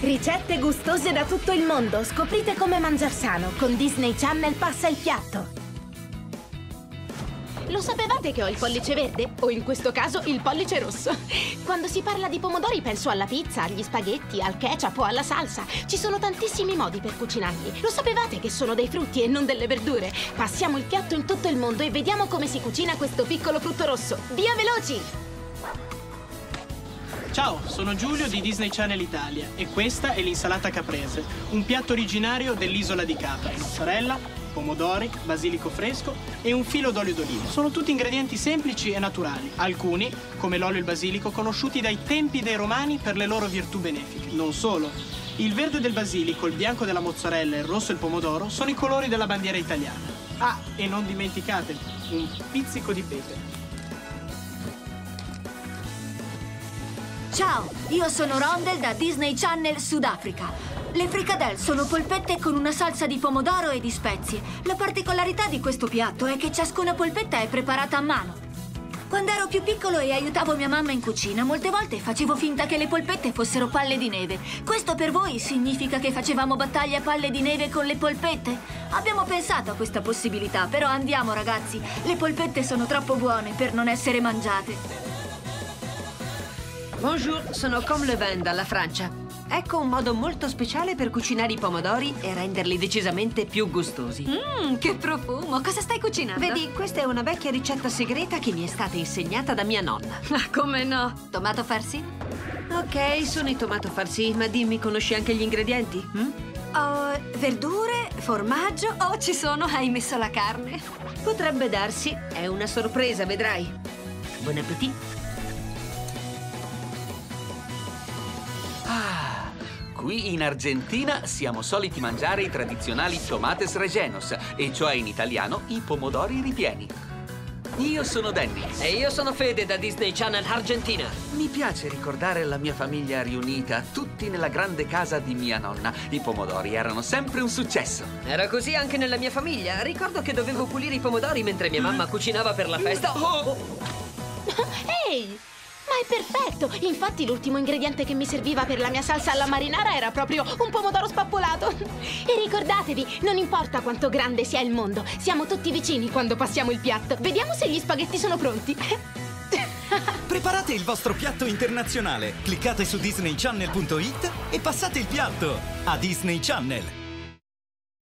Ricette gustose da tutto il mondo. Scoprite come mangiar sano. Con Disney Channel passa il piatto. Lo sapevate che ho il pollice verde? O in questo caso il pollice rosso? Quando si parla di pomodori penso alla pizza, agli spaghetti, al ketchup o alla salsa. Ci sono tantissimi modi per cucinarli. Lo sapevate che sono dei frutti e non delle verdure? Passiamo il piatto in tutto il mondo e vediamo come si cucina questo piccolo frutto rosso. Via veloci! Ciao, sono Giulio di Disney Channel Italia e questa è l'insalata caprese, un piatto originario dell'isola di Capri. Mozzarella, pomodori, basilico fresco e un filo d'olio d'oliva. Sono tutti ingredienti semplici e naturali. Alcuni, come l'olio e il basilico, conosciuti dai tempi dei Romani per le loro virtù benefiche. Non solo. Il verde del basilico, il bianco della mozzarella e il rosso del pomodoro sono i colori della bandiera italiana. Ah, e non dimenticate, un pizzico di pepe. Ciao, io sono Rondel da Disney Channel Sudafrica. Le fricadelle sono polpette con una salsa di pomodoro e di spezie. La particolarità di questo piatto è che ciascuna polpetta è preparata a mano. Quando ero più piccolo e aiutavo mia mamma in cucina, molte volte facevo finta che le polpette fossero palle di neve. Questo per voi significa che facevamo battaglia a palle di neve con le polpette? Abbiamo pensato a questa possibilità, però andiamo ragazzi. Le polpette sono troppo buone per non essere mangiate. Bonjour, sono Comme le Vin dalla Francia. Ecco un modo molto speciale per cucinare i pomodori e renderli decisamente più gustosi. Che profumo! Cosa stai cucinando? Vedi, questa è una vecchia ricetta segreta che mi è stata insegnata da mia nonna. Ah, come no? Tomato farci? Ok, sono i tomato farci, ma dimmi, conosci anche gli ingredienti? Verdure, formaggio o ci sono, hai messo la carne? Potrebbe darsi, è una sorpresa, vedrai. Buon appetito! Qui in Argentina siamo soliti mangiare i tradizionali tomates rellenos, e cioè in italiano i pomodori ripieni. Io sono Danny. E io sono Fede da Disney Channel Argentina. Mi piace ricordare la mia famiglia riunita, tutti nella grande casa di mia nonna. I pomodori erano sempre un successo. Era così anche nella mia famiglia. Ricordo che dovevo pulire i pomodori mentre mia mamma cucinava per la festa. Ehi! Ma è perfetto! Infatti l'ultimo ingrediente che mi serviva per la mia salsa alla marinara era proprio un pomodoro spappolato. E ricordatevi, non importa quanto grande sia il mondo, siamo tutti vicini quando passiamo il piatto. Vediamo se gli spaghetti sono pronti. Preparate il vostro piatto internazionale. Cliccate su disneychannel.it e passate il piatto. A Disney Channel.